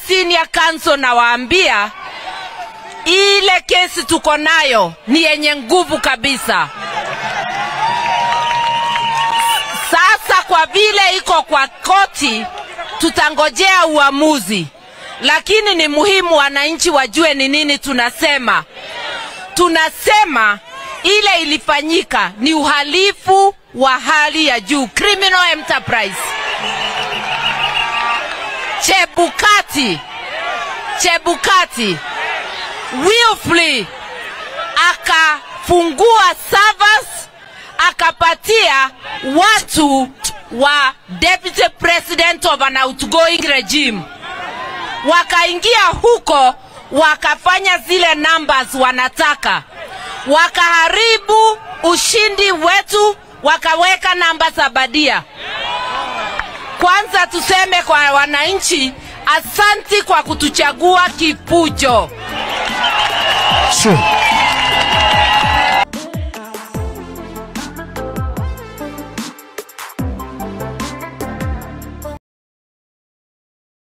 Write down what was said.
senior council na waambia ile kesi tuko nayo ni yenye nguvu kabisa. Sasa kwa vile iko kwa koti tutangojea uamuzi, lakini ni muhimu wananchi wajue ni nini tunasema. Tunasema ile ilifanyika ni uhalifu wa hali ya juu, criminal enterprise. Chebukati willfully akafungua servers, akapatia watu wa deputy president of an outgoing regime. Wakaingia huko, wakafanya zile numbers wanataka, wakaharibu ushindi wetu, wakaweka namba za badia. Kwanza tuseme kwa wananchi, asanti kwa kutuchagua kipujo. Sure.